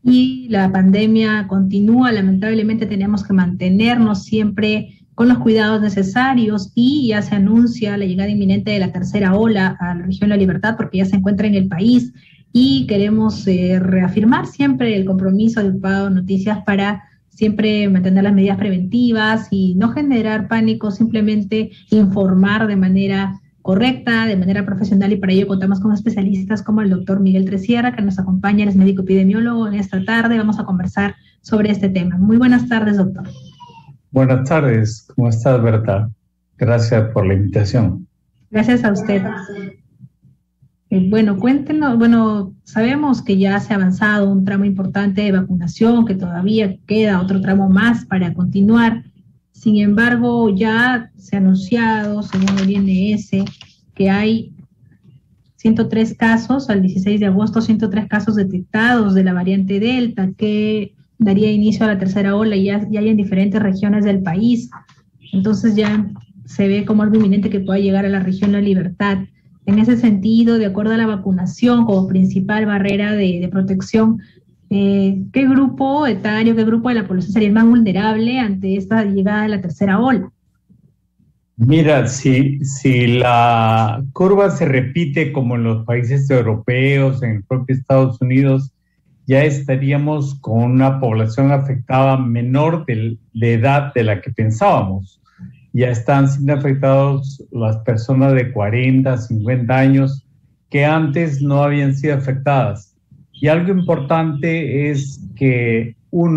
y la pandemia continúa. Lamentablemente tenemos que mantenernos siempre con los cuidados necesarios y ya se anuncia la llegada inminente de la tercera ola a la región La Libertad porque ya se encuentra en el país y queremos reafirmar siempre el compromiso de Ocupado Noticias para siempre mantener las medidas preventivas y no generar pánico, simplemente informar de manera correcta, de manera profesional, y para ello contamos con especialistas como el doctor Miguel Tresierra, que nos acompaña, él es médico epidemiólogo. En esta tarde vamos a conversar sobre este tema. Muy buenas tardes, doctor. Buenas tardes, ¿cómo estás, Berta? Gracias por la invitación. Gracias a usted. Bueno, cuéntenos, sabemos que ya se ha avanzado un tramo importante de vacunación, que todavía queda otro tramo más para continuar. Sin embargo, ya se ha anunciado, según el INS, que hay 103 casos, al 16 de agosto, 103 casos detectados de la variante Delta, que daría inicio a la tercera ola y ya hay en diferentes regiones del país. Entonces ya se ve como algo inminente que pueda llegar a la región La Libertad. En ese sentido, de acuerdo a la vacunación como principal barrera de protección, ¿qué grupo etario, qué grupo de la población sería el más vulnerable ante esta llegada de la tercera ola? Mira, si la curva se repite como en los países europeos, en el propio Estados Unidos, ya estaríamos con una población afectada menor de edad de la que pensábamos. Ya están siendo afectados las personas de 40, 50 años que antes no habían sido afectadas. Y algo importante es que,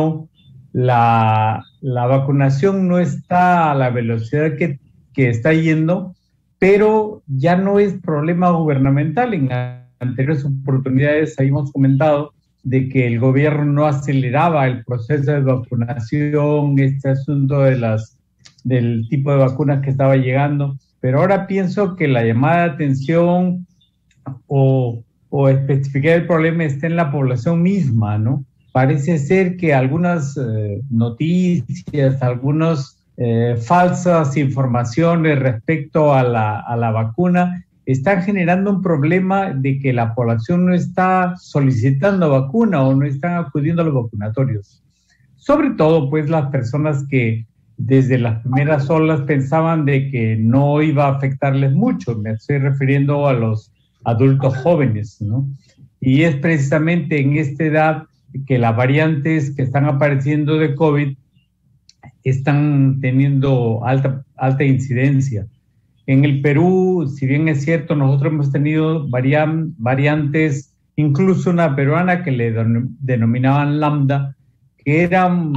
la vacunación no está a la velocidad que está yendo, pero ya no es problema gubernamental. En anteriores oportunidades habíamos comentado de que el gobierno no aceleraba el proceso de vacunación, este asunto del tipo de vacunas que estaba llegando, pero ahora pienso que la llamada de atención o especificar el problema está en la población misma, ¿no? Parece ser que algunas noticias, algunas falsas informaciones respecto a la vacuna están generando un problema de que la población no está solicitando vacuna o no están acudiendo a los vacunatorios. Sobre todo, pues, las personas que desde las primeras olas pensaban de que no iba a afectarles mucho. Me estoy refiriendo a los adultos jóvenes, ¿no? Y es precisamente en esta edad que las variantes que están apareciendo de COVID están teniendo alta incidencia. En el Perú, si bien es cierto, nosotros hemos tenido variantes, incluso una peruana que le denominaban lambda, que eran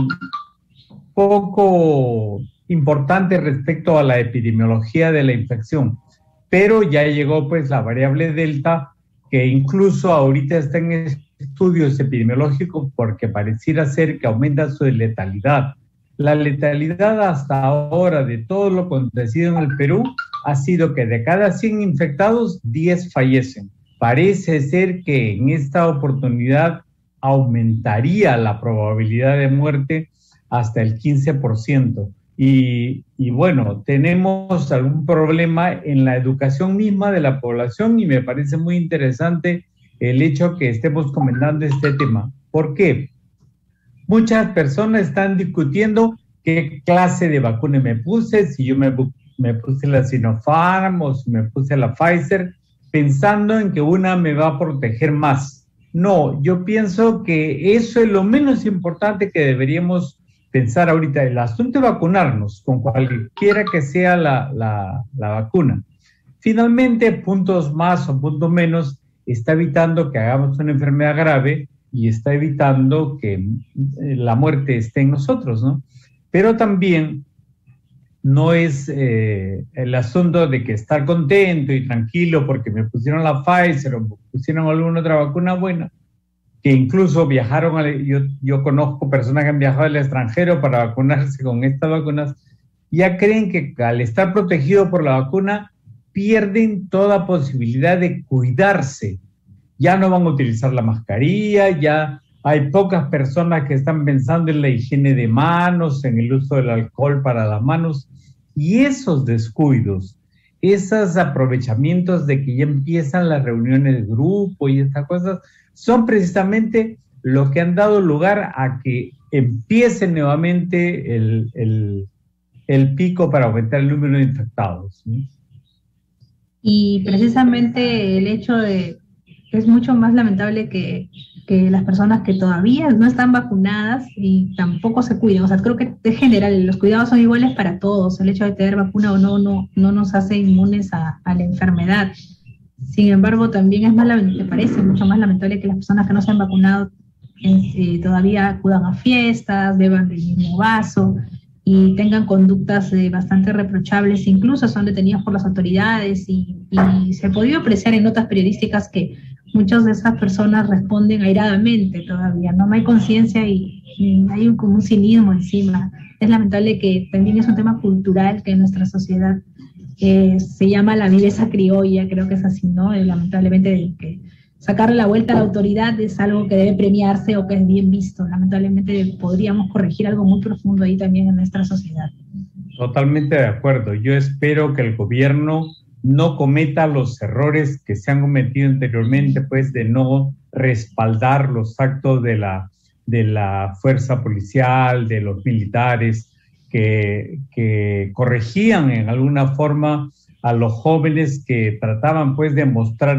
poco importantes respecto a la epidemiología de la infección. Pero ya llegó pues la variable Delta, que incluso ahorita está en estudios epidemiológicos porque pareciera ser que aumenta su letalidad. La letalidad hasta ahora de todo lo acontecido en el Perú ha sido que de cada 100 infectados, 10 fallecen. Parece ser que en esta oportunidad aumentaría la probabilidad de muerte hasta el 15%. Y bueno, tenemos algún problema en la educación misma de la población y me parece muy interesante el hecho que estemos comentando este tema. ¿Por qué? Muchas personas están discutiendo qué clase de vacuna me puse, si yo me puse la Sinopharm o si me puse la Pfizer, pensando en que una me va a proteger más. No, yo pienso que eso es lo menos importante que deberíamos pensar ahorita. El asunto es vacunarnos con cualquiera que sea la vacuna. Finalmente, puntos más o puntos menos, está evitando que hagamos una enfermedad grave y está evitando que la muerte esté en nosotros, ¿no? Pero también no es el asunto de que estar contento y tranquilo porque me pusieron la Pfizer o me pusieron alguna otra vacuna buena, que incluso viajaron, yo conozco personas que han viajado al extranjero para vacunarse con estas vacunas, ya creen que al estar protegido por la vacuna pierden toda posibilidad de cuidarse. Ya no van a utilizar la mascarilla, ya hay pocas personas que están pensando en la higiene de manos, en el uso del alcohol para las manos, y esos descuidos, esos aprovechamientos de que ya empiezan las reuniones de grupo y estas cosas, son precisamente lo que han dado lugar a que empiece nuevamente el pico para aumentar el número de infectados, ¿sí? Y precisamente el hecho de, es mucho más lamentable que las personas que todavía no están vacunadas y tampoco se cuidan. O sea, creo que en general los cuidados son iguales para todos. El hecho de tener vacuna o no nos hace inmunes a la enfermedad. Sin embargo, también es más, me parece mucho más lamentable que las personas que no se han vacunado todavía acudan a fiestas, beban del mismo vaso y tengan conductas bastante reprochables, incluso son detenidos por las autoridades y se ha podido apreciar en notas periodísticas que muchas de esas personas responden airadamente todavía, no hay conciencia y hay como un cinismo encima. Es lamentable que también es un tema cultural que en nuestra sociedad se llama la viveza criolla, creo que es así, ¿no? Lamentablemente que sacarle la vuelta a la autoridad es algo que debe premiarse o que es bien visto. Lamentablemente podríamos corregir algo muy profundo ahí también en nuestra sociedad. Totalmente de acuerdo. Yo espero que el gobierno no cometa los errores que se han cometido anteriormente, pues de no respaldar los actos de la fuerza policial, de los militares, que corregían en alguna forma a los jóvenes que trataban pues de mostrar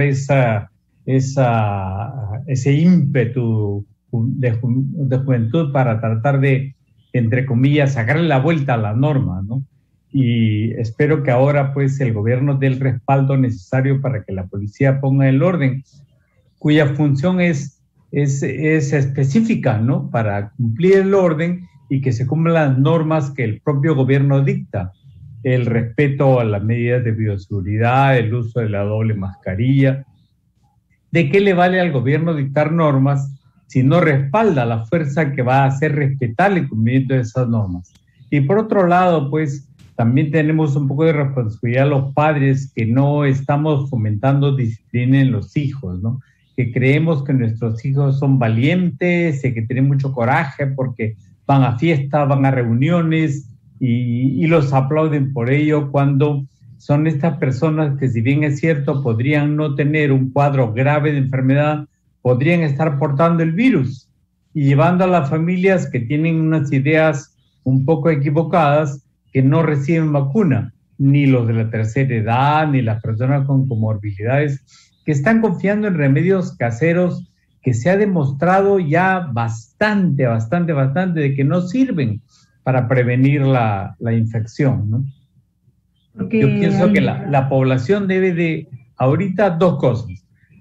ese ímpetu de juventud para tratar de, entre comillas, sacarle la vuelta a la norma, ¿no? Y espero que ahora pues el gobierno dé el respaldo necesario para que la policía ponga el orden, cuya función es específica, ¿no? Para cumplir el orden y que se cumplan las normas que el propio gobierno dicta. El respeto a las medidas de bioseguridad, el uso de la doble mascarilla. ¿De qué le vale al gobierno dictar normas si no respalda la fuerza que va a hacer respetar el cumplimiento de esas normas? Y por otro lado, pues, también tenemos un poco de responsabilidad los padres que no estamos fomentando disciplina en los hijos, ¿no? Que creemos que nuestros hijos son valientes y que tienen mucho coraje porque van a fiestas, van a reuniones y los aplauden por ello, cuando son estas personas que, si bien es cierto, podrían no tener un cuadro grave de enfermedad, podrían estar portando el virus y llevando a las familias que tienen unas ideas un poco equivocadas, que no reciben vacuna, ni los de la tercera edad, ni las personas con comorbilidades, que están confiando en remedios caseros que se ha demostrado ya bastante de que no sirven para prevenir la infección, ¿no? Porque yo pienso que la población debe de, ahorita, dos cosas.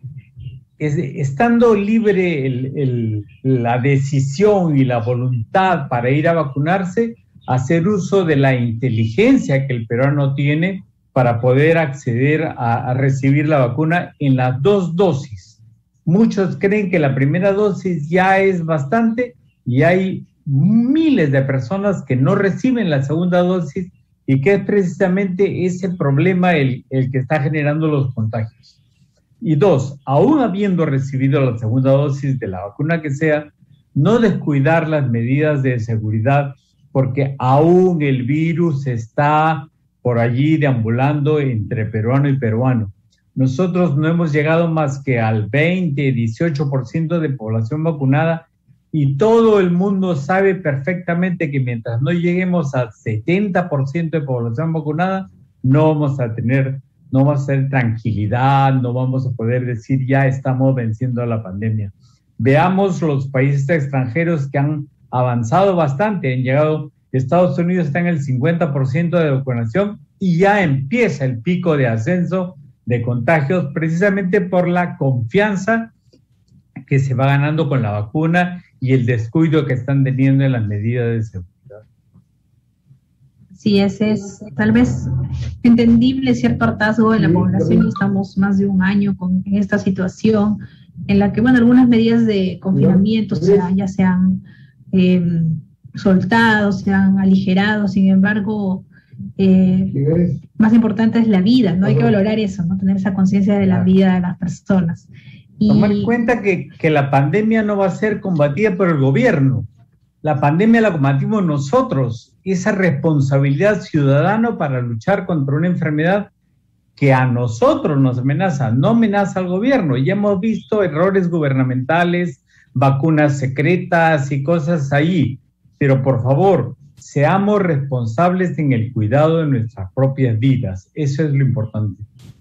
Estando libre la decisión y la voluntad para ir a vacunarse, hacer uso de la inteligencia que el peruano tiene para poder acceder a recibir la vacuna en las dos dosis. Muchos creen que la primera dosis ya es bastante y hay miles de personas que no reciben la segunda dosis y que es precisamente ese problema el que está generando los contagios. Y dos, aún habiendo recibido la segunda dosis de la vacuna que sea, no descuidar las medidas de seguridad, porque aún el virus está por allí deambulando entre peruano y peruano. Nosotros no hemos llegado más que al 18% de población vacunada y todo el mundo sabe perfectamente que mientras no lleguemos al 70% de población vacunada, no vamos a tener tranquilidad, no vamos a poder decir ya estamos venciendo la pandemia. Veamos los países extranjeros que han avanzado bastante, han llegado, Estados Unidos está en el 50% de vacunación y ya empieza el pico de ascenso de contagios precisamente por la confianza que se va ganando con la vacuna y el descuido que están teniendo en las medidas de seguridad. Sí, ese es tal vez entendible cierto hartazgo en la población. Estamos más de un año en esta situación en la que, bueno, algunas medidas de confinamiento ya se han soltado, se han aligerado. Sin embargo, más importante es la vida, ¿no? Hay que valorar eso, ¿no? Tener esa conciencia de la vida de las personas. Tomar en cuenta que la pandemia no va a ser combatida por el gobierno. La pandemia la combatimos nosotros. Esa responsabilidad ciudadana para luchar contra una enfermedad que a nosotros nos amenaza, no amenaza al gobierno. Ya hemos visto errores gubernamentales, vacunas secretas y cosas ahí, pero por favor, seamos responsables en el cuidado de nuestras propias vidas. Eso es lo importante.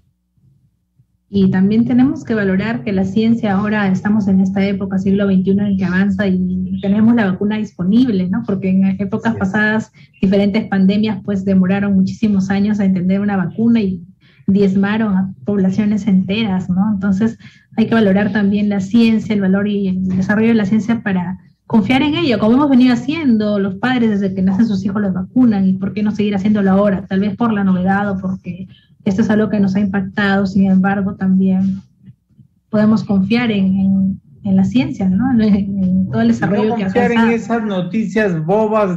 Y también tenemos que valorar que la ciencia, ahora estamos en esta época, siglo XXI, en el que avanza y tenemos la vacuna disponible, ¿no? Porque en épocas pasadas, diferentes pandemias pues demoraron muchísimos años a entender una vacuna y diezmaron a poblaciones enteras, ¿no? Entonces hay que valorar también la ciencia, el valor y el desarrollo de la ciencia para confiar en ello, como hemos venido haciendo los padres desde que nacen sus hijos los vacunan, y por qué no seguir haciéndolo ahora, tal vez por la novedad o porque esto es algo que nos ha impactado. Sin embargo, también podemos confiar en la ciencia, ¿no? En todo el desarrollo no que ha confiar alcanzado. en esas noticias bobas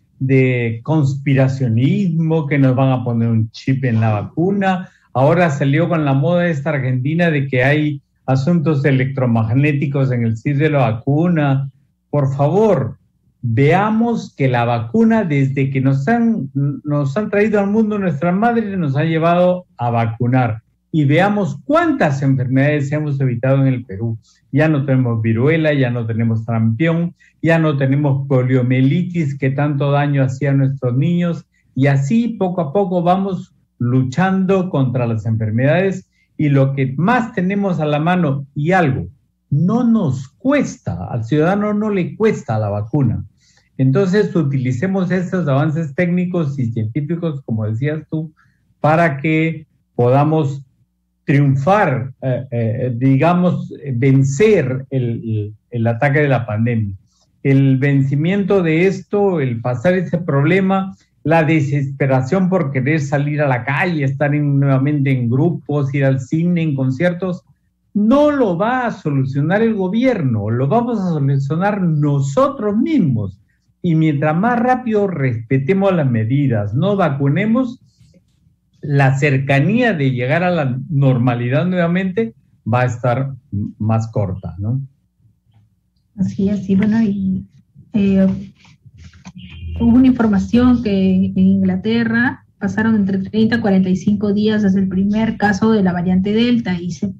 de conspiracionismo, que nos van a poner un chip en la vacuna. Ahora salió con la moda esta argentina de que hay asuntos electromagnéticos en el sitio de la vacuna. Por favor, veamos que la vacuna, desde que nos han traído al mundo nuestras madres, nos ha llevado a vacunar. Y veamos cuántas enfermedades hemos evitado en el Perú. Ya no tenemos viruela, ya no tenemos sarampión, ya no tenemos poliomielitis que tanto daño hacía a nuestros niños. Y así, poco a poco, vamos luchando contra las enfermedades. Y lo que más tenemos a la mano, y algo, no nos cuesta, al ciudadano no le cuesta la vacuna. Entonces, utilicemos estos avances técnicos y científicos, como decías tú, para que podamos triunfar, digamos, vencer el ataque de la pandemia. El vencimiento de esto, el pasar ese problema, la desesperación por querer salir a la calle, estar nuevamente en grupos, ir al cine, en conciertos, no lo va a solucionar el gobierno, lo vamos a solucionar nosotros mismos. Y mientras más rápido respetemos las medidas, no vacunemos, la cercanía de llegar a la normalidad nuevamente va a estar más corta, ¿no? Así es, y bueno, hubo una información que en Inglaterra pasaron entre 30 a 45 días desde el primer caso de la variante Delta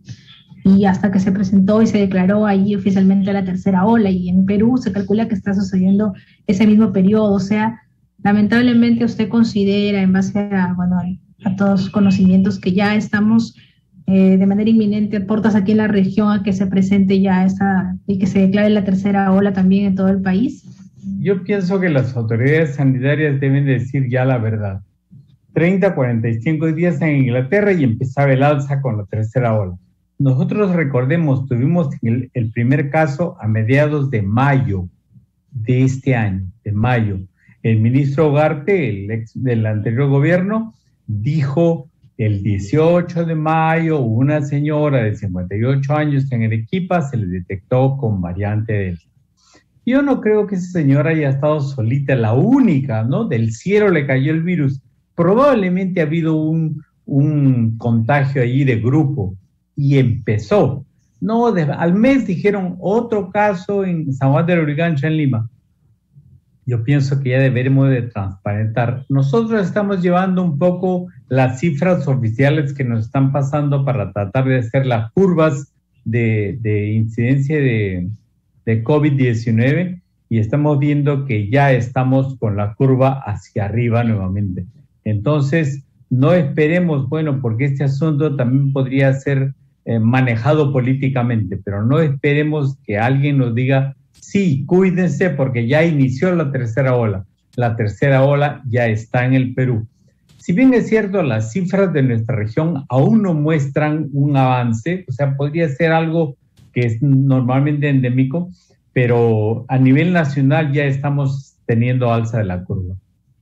y hasta que se presentó y se declaró ahí oficialmente la tercera ola, y en Perú se calcula que está sucediendo ese mismo periodo. O sea, lamentablemente usted considera, en base a todos los conocimientos, que ya estamos de manera inminente a puertas aquí en la región a que se presente ya y que se declare la tercera ola también en todo el país. Yo pienso que las autoridades sanitarias deben decir ya la verdad. 30 a 45 días en Inglaterra y empezaba el alza con la tercera ola. Nosotros, recordemos, tuvimos el primer caso a mediados de mayo de este año, de mayo. El ministro Ugarte, el ex del anterior gobierno, dijo el 18 de mayo, una señora de 58 años en Arequipa se le detectó con variante Delta. Yo no creo que esa señora haya estado solita, la única, ¿no? Del cielo le cayó el virus. Probablemente ha habido un contagio allí de grupo. Y empezó. No, al mes dijeron otro caso en San Juan del Urigancho, en Lima. Yo pienso que ya deberemos de transparentar. Nosotros estamos llevando un poco las cifras oficiales que nos están pasando para tratar de hacer las curvas de incidencia de COVID-19, y estamos viendo que ya estamos con la curva hacia arriba nuevamente. Entonces, no esperemos, porque este asunto también podría ser manejado políticamente, pero no esperemos que alguien nos diga, sí, cuídense porque ya inició la tercera ola. La tercera ola ya está en el Perú. Si bien es cierto, las cifras de nuestra región aún no muestran un avance, o sea, podría ser algo que es normalmente endémico, pero a nivel nacional ya estamos teniendo alza de la curva.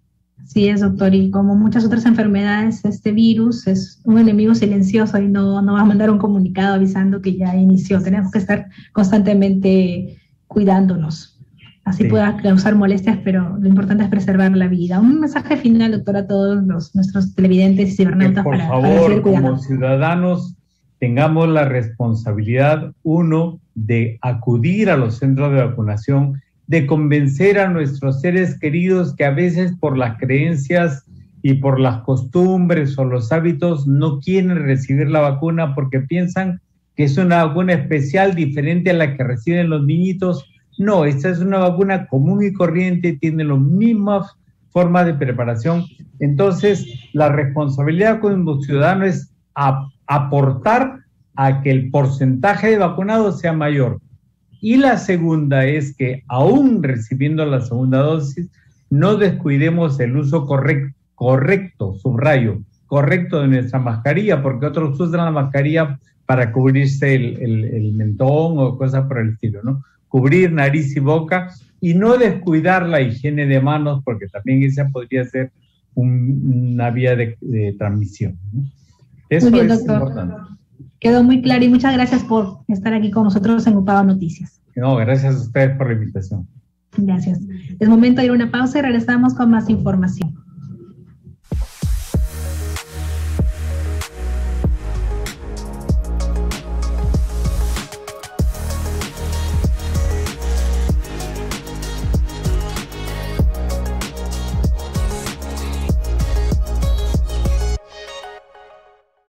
Sí es, doctor, y como muchas otras enfermedades, este virus es un enemigo silencioso y no va a mandar un comunicado avisando que ya inició. Tenemos que estar constantemente cuidándonos. Así sí pueda causar molestias, pero lo importante es preservar la vida. Un mensaje final, doctor, a todos nuestros televidentes y cibernautas. Por favor, como ciudadanos, tengamos la responsabilidad, uno, de acudir a los centros de vacunación, de convencer a nuestros seres queridos que a veces por las creencias y por las costumbres o los hábitos no quieren recibir la vacuna porque piensan que es una vacuna especial diferente a la que reciben los niñitos. No, esta es una vacuna común y corriente, tiene las mismas formas de preparación. Entonces, la responsabilidad como ciudadano es aportar a que el porcentaje de vacunados sea mayor. Y la segunda es que, aún recibiendo la segunda dosis, no descuidemos el uso correcto, subrayo, correcto de nuestra mascarilla, porque otros usan la mascarilla para cubrirse el mentón o cosas por el estilo, ¿no? Cubrir nariz y boca y no descuidar la higiene de manos, porque también esa podría ser una vía de transmisión, ¿no? Eso muy bien, es doctor. importante. Quedó muy claro y muchas gracias por estar aquí con nosotros en UPAVA Noticias. No, gracias a ustedes por la invitación. Gracias. Es momento de ir a una pausa y regresamos con más información.